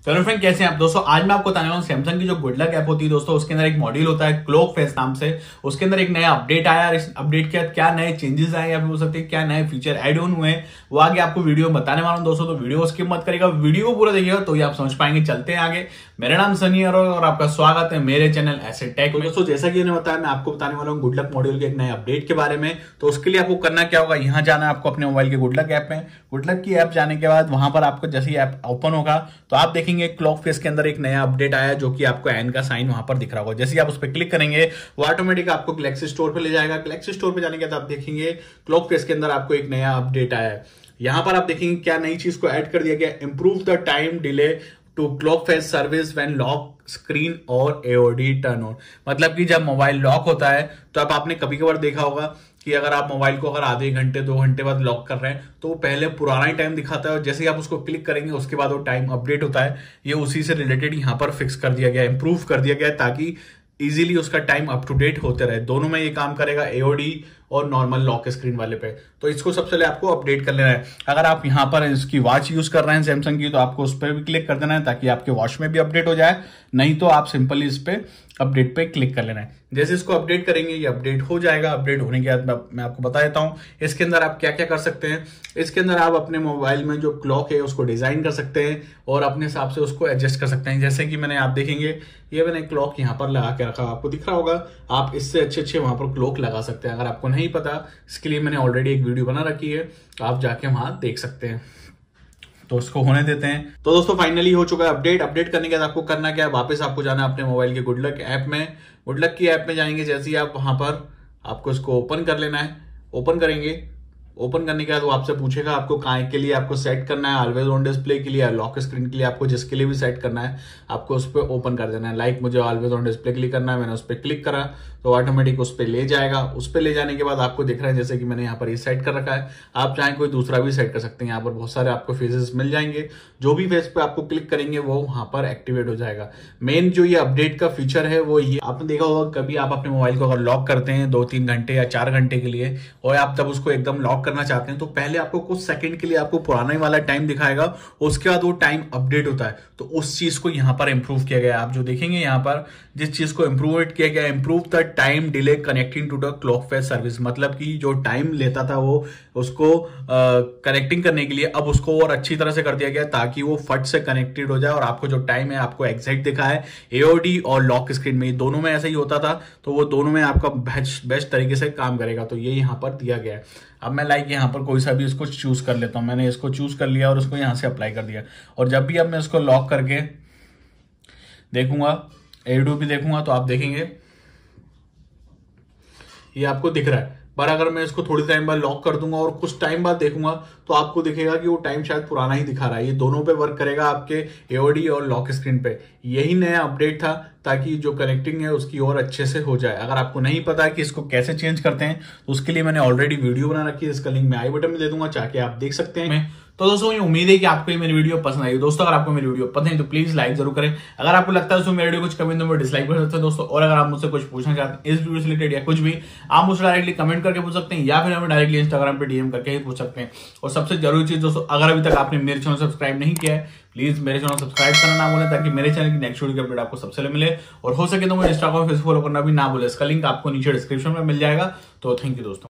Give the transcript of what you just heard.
चलो फ्रेंड, कैसे हैं आप दोस्तों। आज मैं आपको बताने वाला हूं सैमसंग की जो गुड लक ऐप होती है दोस्तों, उसके अंदर एक मॉड्यूल होता है क्लॉक फेस नाम से। उसके अंदर एक नया अपडेट आया और इस अपडेट के बाद क्या नए चेंजेस आए या फिर हो सकते हैं क्या नए फीचर ऐड ऑन हुए, वो आगे आपको वीडियो में बताने वाला हूं दोस्तों। तो वीडियो स्किप मत करेगा, वीडियो को पूरा देखिएगा तो ही आप समझ पाएंगे। चलते हैं आगे। मेरा नाम सनी है और आपका स्वागत है मेरे चैनल एसेट टेक में। दोस्तों जैसा कि मैंने बताया, मैं आपको बताने वाला हूँ गुड लक मॉड्यूल के एक नए अपडेट के बारे में। तो उसके लिए आपको करना क्या होगा, यहाँ जाना है आपको अपने मोबाइल के गुड लक ऐप में। गुड लक की ऐप जाने के बाद वहां पर आपको जैसे ही ऐप ओपन होगा तो आप देखेंगे क्लॉक फेस के अंदर एक नया अपडेट आया जो कि आपको एन का साइन वहां पर दिख रहा होगा। जैसे ही आप उस पर क्लिक करेंगे वो ऑटोमेटिक आपको गैलेक्सी स्टोर पे ले जाएगा। गैलेक्सी स्टोर पे जाने के बाद आप देखेंगे क्लॉक फेस के अंदर आपको एक नया अपडेट आया है। यहां पर आप देखेंगे क्या नई चीज को ऐड कर दिया गया, improve the time delay to clock face service when lock screen और एओडी टर्न ऑन। मतलब कि जब मोबाइल लॉक होता है तो अब आपने कभी कभार देखा होगा कि अगर आप मोबाइल को अगर आधे घंटे 2 घंटे बाद लॉक कर रहे हैं तो वो पहले पुराना ही टाइम दिखाता है और जैसे ही आप उसको क्लिक करेंगे उसके बाद वो टाइम अपडेट होता है। ये उसी से रिलेटेड यहाँ पर फिक्स कर दिया गया, इंप्रूव कर दिया गया ताकि इजीली उसका टाइम अप टू डेट होते रहे। दोनों में ये काम करेगा, एओडी और नॉर्मल लॉक स्क्रीन वाले पे। तो इसको सबसे पहले आपको अपडेट कर लेना है। अगर आप यहाँ पर इसकी वॉच यूज कर रहे हैं सैमसंग की तो आपको उस पर भी क्लिक कर देना है ताकि आपके वॉच में भी अपडेट हो जाए। नहीं तो आप सिंपली इस पे अपडेट पे क्लिक कर लेना है। जैसे इसको अपडेट करेंगे ये अपडेट हो जाएगा। अपडेट होने के बाद मैं आपको बता देता हूँ इसके अंदर आप क्या क्या कर सकते हैं। इसके अंदर आप अपने मोबाइल में जो क्लॉक है उसको डिजाइन कर सकते हैं और अपने हिसाब से उसको एडजस्ट कर सकते हैं। जैसे कि मैंने आप देखेंगे ये मैंने क्लॉक यहाँ पर लगा के रखा, आपको दिख रहा होगा। आप इससे अच्छे वहां पर क्लॉक लगा सकते हैं। अगर आपको नहीं पता इसके लिए मैंने ऑलरेडी एक वीडियो बना रखी है, तो आप जाके वहां देख सकते हैं। तो उसको होने देते हैं। तो दोस्तों फाइनली हो चुका है अपडेट। अपडेट करने के बाद आपको करना क्या है, वापस आपको जाना है अपने मोबाइल के गुड लक ऐप में। गुड लक की ऐप में जाएंगे, जैसे ही आप वहां पर आपको इसको ओपन कर लेना है। ओपन करेंगे, ओपन करने के बाद वो आपसे पूछेगा आपको कहाँ के लिए आपको सेट करना है, ऑलवेज ऑन डिस्प्ले के लिए या लॉक स्क्रीन के लिए। आपको जिसके लिए भी सेट करना है आपको उस पर ओपन कर देना है। लाइक मुझे ऑलवेज ऑन डिस्प्ले के लिए करना है, मैंने उस पर क्लिक करा तो ऑटोमेटिक उस पर ले जाएगा। उस पर ले जाने के बाद आपको दिख रहा है जैसे कि मैंने यहाँ पर ये सेट कर रखा है। आप चाहें कोई दूसरा भी सेट कर सकते हैं। यहाँ पर बहुत सारे आपको फेसेस मिल जाएंगे, जो भी फेस पे आपको क्लिक करेंगे वो वहां पर एक्टिवेट हो जाएगा। मेन जो ये अपडेट का फीचर है वो ये, आपने देखा होगा कभी आप अपने मोबाइल को अगर लॉक करते हैं 2-3 घंटे या 4 घंटे के लिए और आप तब उसको एकदम लॉक करना चाहते हैं तो पहले आपको कुछ सेकंड के लिए आपको पुराना ही वाला टाइम दिखाएगा, उसके बाद वो टाइम अपडेट होता है। तो उस चीज को यहाँ पर इंप्रूव किया गया है। आप जो देखेंगे यहाँ पर जिस चीज को इंप्रूव किया गया, improve the time delay connecting to the clock face service. मतलब कि जो टाइम लेता था वो उसको कनेक्टिंग करने के लिए अब उसको और अच्छी तरह से कर दिया गया ताकि वो फट से कनेक्टेड हो जाए और आपको जो टाइम है आपको एग्जैक्ट दिखा है। एओडी और लॉक स्क्रीन में दोनों में ऐसा ही होता था, तो वो दोनों में आपका बेस्ट तरीके से काम करेगा। तो ये यहाँ पर दिया गया है। अब मैं लाइक यहाँ पर कोई सा भी इसको चूज कर लेता हूं। मैंने इसको चूज कर लिया और उसको यहाँ से अप्लाई कर दिया और जब भी अब मैं इसको लॉक करके देखूंगा, एओडी भी देखूंगा तो आप देखेंगे ये आपको दिख रहा है। पर अगर मैं इसको थोड़ी टाइम बाद लॉक कर दूंगा और कुछ टाइम बाद देखूंगा तो आपको दिखेगा कि वो टाइम शायद पुराना ही दिखा रहा है। ये दोनों पे वर्क करेगा, आपके एओडी और लॉक स्क्रीन पे। यही नया अपडेट था ताकि जो कनेक्टिंग है उसकी और अच्छे से हो जाए। अगर आपको नहीं पता कि इसको कैसे चेंज करते हैं तो उसके लिए मैंने ऑलरेडी वीडियो बना रखी है, इसका लिंक मैं आई बटन में दे दूंगा, चाहे आप देख सकते हैं। तो दोस्तों ये उम्मीद है कि आपको ये मेरी वीडियो पसंद आई। दोस्तों अगर आपको मेरी वीडियो पसंद है तो प्लीज लाइक जरूर करें। अगर आपको लगता है मेरी वीडियो कुछ कमी तो डिसलाइक कर सकते हैं दोस्तों। और अगर आप मुझसे कुछ पूछना चाहते हैं इस वीडियो से रिलेटेड या कुछ भी, आप मुझसे डायरेक्टली कमेंट करके पूछ सकते हैं या फिर हमें डायरेक्टली इंस्टाग्राम पे डीएम करके ही पूछ सकते हैं। और सबसे जरूरी चीज दोस्तों, अगर अभी तक आपने मेरे चैनल सब्सक्राइब नहीं किया है प्लीज मेरे चैनल सब्सक्राइब करना ना भूलें ताकि मेरे चैनल की नेक्स्ट वीडियो की अपडेट आपको सबसे पहले मिले। और हो सके तो मुझे इंस्टाग्राम फेसबुक फॉलो करना भी ना भूलें। इसका लिंक आपको नीचे डिस्क्रिप्शन में मिल जाएगा। तो थैंक यू दोस्तों।